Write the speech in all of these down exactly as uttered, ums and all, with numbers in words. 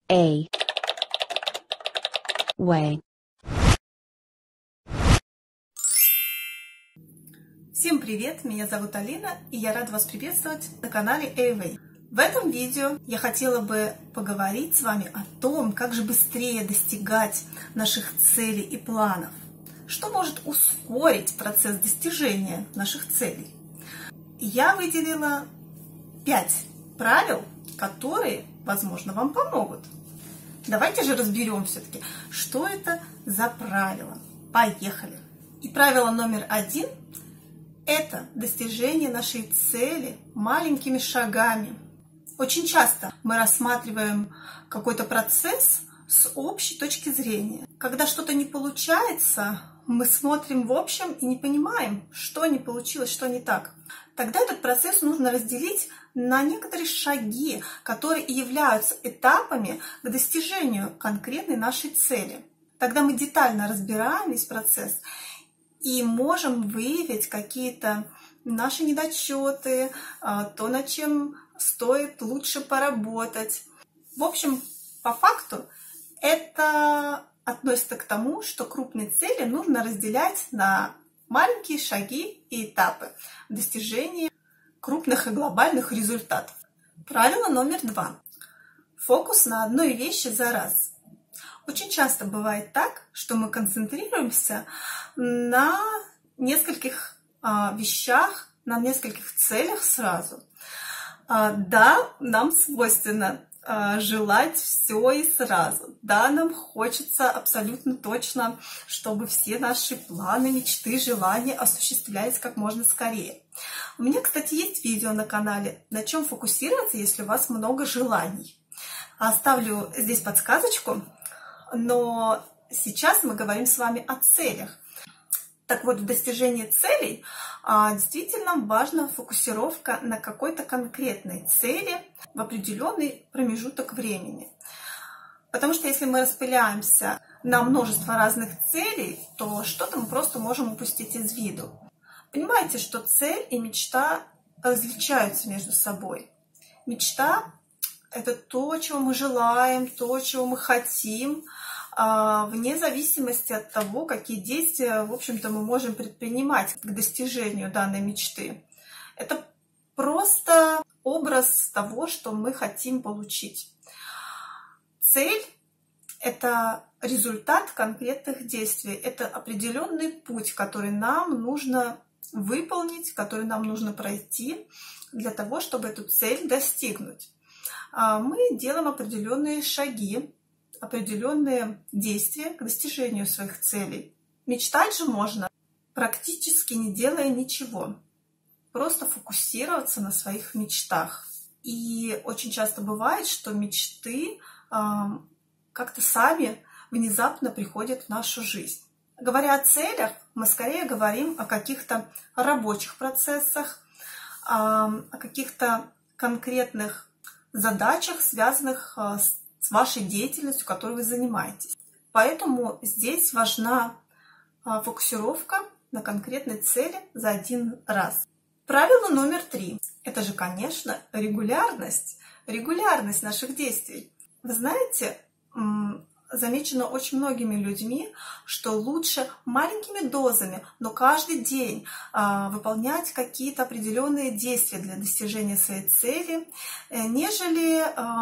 A way. Всем привет! Меня зовут Алина, и я рада вас приветствовать на канале A-Way. В этом видео я хотела бы поговорить с вами о том, как же быстрее достигать наших целей и планов. Что может ускорить процесс достижения наших целей? Я выделила пять правил, которые, возможно, вам помогут. Давайте же разберем все-таки, что это за правила. Поехали! И правило номер один – это достижение нашей цели маленькими шагами. Очень часто мы рассматриваем какой-то процесс с общей точки зрения. Когда что-то не получается, мы смотрим в общем и не понимаем, что не получилось, что не так. Тогда этот процесс нужно разделить на некоторые шаги, которые и являются этапами к достижению конкретной нашей цели. Тогда мы детально разбираем весь процесс и можем выявить какие-то наши недочеты, то, над чем стоит лучше поработать. В общем, по факту это относится к тому, что крупные цели нужно разделять на маленькие шаги и этапы достижения крупных и глобальных результатов. Правило номер два. Фокус на одной вещи за раз. Очень часто бывает так, что мы концентрируемся на нескольких а, вещах, на нескольких целях сразу. А, да, нам свойственно а, желать все и сразу. Да, нам хочется абсолютно точно, чтобы все наши планы, мечты, желания осуществлялись как можно скорее. У меня, кстати, есть видео на канале, на чем фокусироваться, если у вас много желаний. Оставлю здесь подсказочку. Но сейчас мы говорим с вами о целях. Так вот, в достижении целей действительно важна фокусировка на какой-то конкретной цели в определенный промежуток времени. Потому что если мы распыляемся на множество разных целей, то что-то мы просто можем упустить из виду. Понимаете, что цель и мечта различаются между собой. Мечта – это то, чего мы желаем, то, чего мы хотим, вне зависимости от того, какие действия, в общем-то, мы можем предпринимать к достижению данной мечты. Это просто образ того, что мы хотим получить. Цель – это результат конкретных действий, это определенный путь, который нам нужно выполнить, который нам нужно пройти для того, чтобы эту цель достигнуть. Мы делаем определенные шаги, определенные действия к достижению своих целей. Мечтать же можно, практически не делая ничего. Просто фокусироваться на своих мечтах. И очень часто бывает, что мечты э, как-то сами внезапно приходят в нашу жизнь. Говоря о целях, мы скорее говорим о каких-то рабочих процессах, э, о каких-то конкретных задачах, связанных с с вашей деятельностью, которой вы занимаетесь. Поэтому здесь важна фокусировка на конкретной цели за один раз. Правило номер три. Это же, конечно, регулярность. Регулярность наших действий. Вы знаете, замечено очень многими людьми, что лучше маленькими дозами, но каждый день выполнять какие-то определенные действия для достижения своей цели, нежели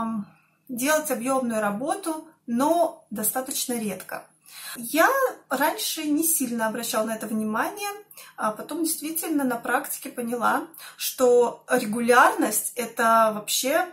делать объемную работу, но достаточно редко. Я раньше не сильно обращала на это внимание, а потом действительно на практике поняла, что регулярность – это вообще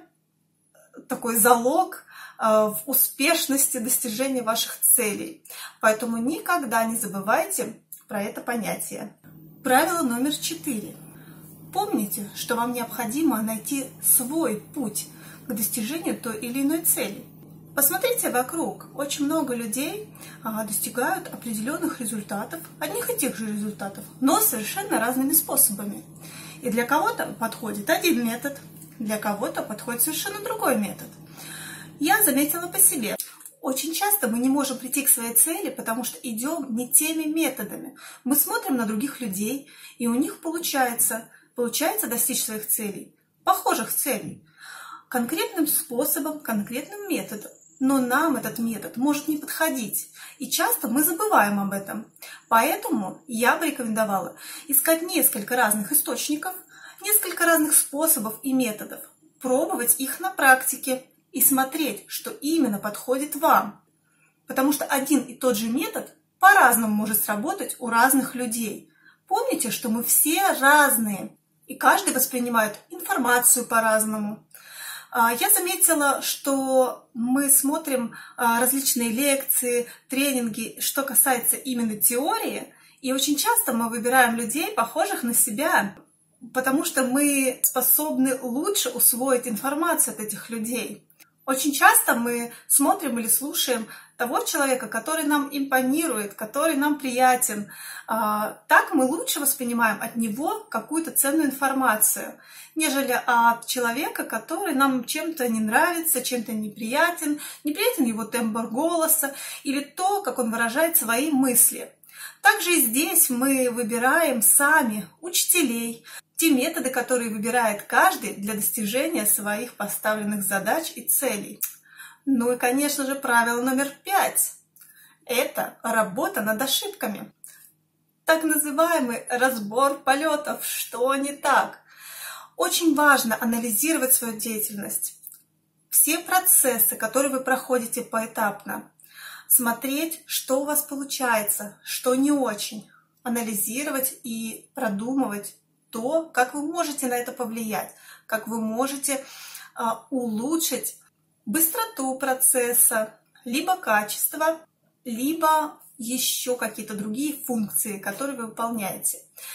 такой залог в успешности достижения ваших целей. Поэтому никогда не забывайте про это понятие. Правило номер четыре. Помните, что вам необходимо найти свой путь к достижению той или иной цели. Посмотрите вокруг. Очень много людей а, достигают определенных результатов, одних и тех же результатов, но совершенно разными способами. И для кого-то подходит один метод, для кого-то подходит совершенно другой метод. Я заметила по себе. Очень часто мы не можем прийти к своей цели, потому что идем не теми методами. Мы смотрим на других людей, и у них получается, получается достичь своих целей, похожих целей, конкретным способом, конкретным методом. но нам этот метод может не подходить, и часто мы забываем об этом. Поэтому я бы рекомендовала искать несколько разных источников, несколько разных способов и методов, пробовать их на практике и смотреть, что именно подходит вам. Потому что один и тот же метод по-разному может сработать у разных людей. Помните, что мы все разные, и каждый воспринимает информацию по-разному. Я заметила, что мы смотрим различные лекции, тренинги, что касается именно теории, и очень часто мы выбираем людей, похожих на себя, потому что мы способны лучше усвоить информацию от этих людей. Очень часто мы смотрим или слушаем того человека, который нам импонирует, который нам приятен. Так мы лучше воспринимаем от него какую-то ценную информацию, нежели от человека, который нам чем-то не нравится, чем-то неприятен, неприятен его тембр голоса или то, как он выражает свои мысли. Также и здесь мы выбираем сами учителей, те методы, которые выбирает каждый для достижения своих поставленных задач и целей. Ну и, конечно же, правило номер пять – это работа над ошибками. Так называемый разбор полетов. Что не так? Очень важно анализировать свою деятельность, все процессы, которые вы проходите поэтапно, смотреть, что у вас получается, что не очень, анализировать и продумывать то, как вы можете на это повлиять, как вы можете а, улучшить быстроту процесса, либо качество, либо еще какие-то другие функции, которые вы выполняете.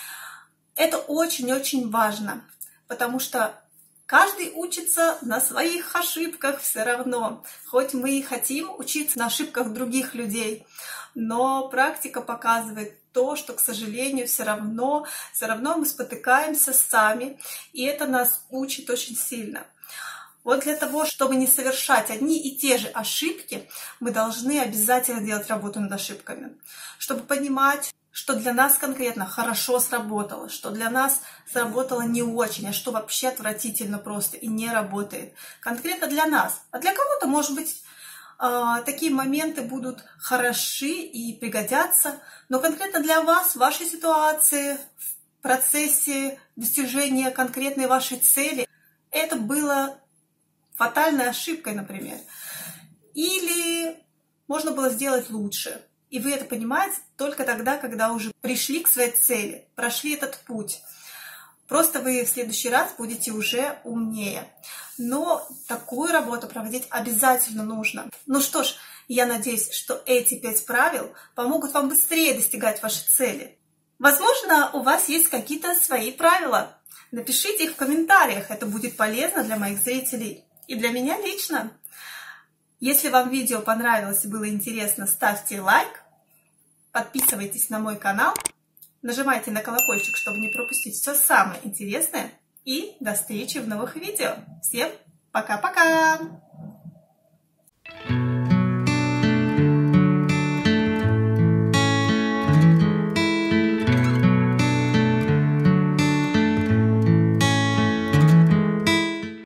Это очень-очень важно, потому что каждый учится на своих ошибках все равно, хоть мы и хотим учиться на ошибках других людей, но практика показывает то, что, к сожалению, все равно, все равно мы спотыкаемся сами, и это нас учит очень сильно. Вот для того, чтобы не совершать одни и те же ошибки, мы должны обязательно делать работу над ошибками, чтобы понимать, что для нас конкретно хорошо сработало, что для нас сработало не очень, а что вообще отвратительно просто и не работает. Конкретно для нас. А для кого-то, может быть, такие моменты будут хороши и пригодятся, но конкретно для вас, в вашей ситуации, в процессе достижения конкретной вашей цели, это было фатальной ошибкой, например. Или можно было сделать лучше. И вы это понимаете только тогда, когда уже пришли к своей цели, прошли этот путь. Просто вы в следующий раз будете уже умнее. Но такую работу проводить обязательно нужно. Ну что ж, я надеюсь, что эти пять правил помогут вам быстрее достигать вашей цели. Возможно, у вас есть какие-то свои правила. Напишите их в комментариях, это будет полезно для моих зрителей и для меня лично. Если вам видео понравилось и было интересно, ставьте лайк, подписывайтесь на мой канал, нажимайте на колокольчик, чтобы не пропустить все самое интересное. И до встречи в новых видео. Всем пока-пока!